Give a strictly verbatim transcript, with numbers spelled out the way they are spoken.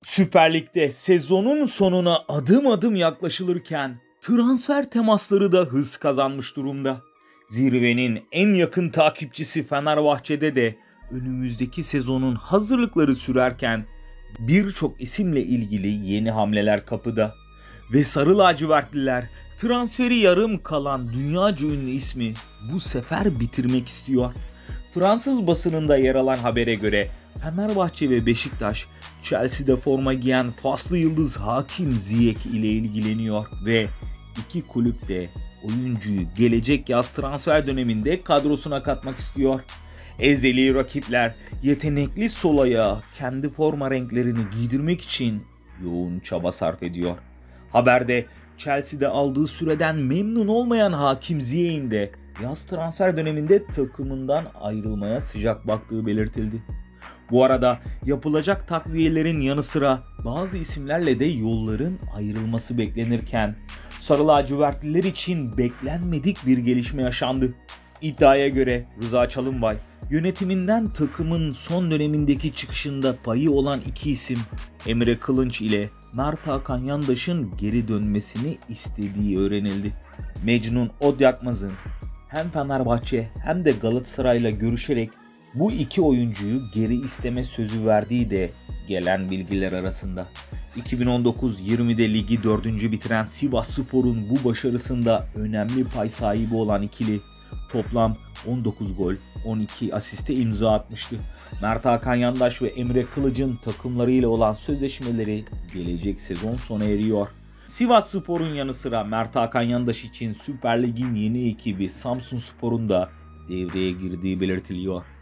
Süper Lig'de sezonun sonuna adım adım yaklaşılırken transfer temasları da hız kazanmış durumda. Zirvenin en yakın takipçisi Fenerbahçe'de de önümüzdeki sezonun hazırlıkları sürerken birçok isimle ilgili yeni hamleler kapıda. Ve Sarı Lacivertliler transferi yarım kalan dünyaca ünlü ismi bu sefer bitirmek istiyor. Fransız basınında yer alan habere göre Fenerbahçe ve Beşiktaş Chelsea'de forma giyen faslı yıldız Hakim Ziyech ile ilgileniyor ve iki kulüp de oyuncuyu gelecek yaz transfer döneminde kadrosuna katmak istiyor. Ezeli rakipler yetenekli sol ayağı kendi forma renklerini giydirmek için yoğun çaba sarf ediyor. Haberde Chelsea'de aldığı süreden memnun olmayan Hakim Ziyech'in de yaz transfer döneminde takımından ayrılmaya sıcak baktığı belirtildi. Bu arada yapılacak takviyelerin yanı sıra bazı isimlerle de yolların ayrılması beklenirken Sarı Lacivertliler için beklenmedik bir gelişme yaşandı. İddiaya göre Rıza Çalınbay yönetiminden takımın son dönemindeki çıkışında payı olan iki isim Emre Kılınç ile Mert Hakan Yandaş'ın geri dönmesini istediği öğrenildi. Mecnun Odyakmaz'ın hem Fenerbahçe hem de Galatasaray'la görüşerek bu iki oyuncuyu geri isteme sözü verdiği de gelen bilgiler arasında. iki bin on dokuz yirmide ligi dördüncü bitiren Sivasspor'un bu başarısında önemli pay sahibi olan ikili toplam on dokuz gol, on iki asiste imza atmıştı. Mert Hakan Yandaş ve Emre Kılıç'ın takımlarıyla olan sözleşmeleri gelecek sezon sona eriyor. Sivasspor'un yanı sıra Mert Hakan Yandaş için Süper Lig'in yeni ekibi Samsunspor'un da devreye girdiği belirtiliyor.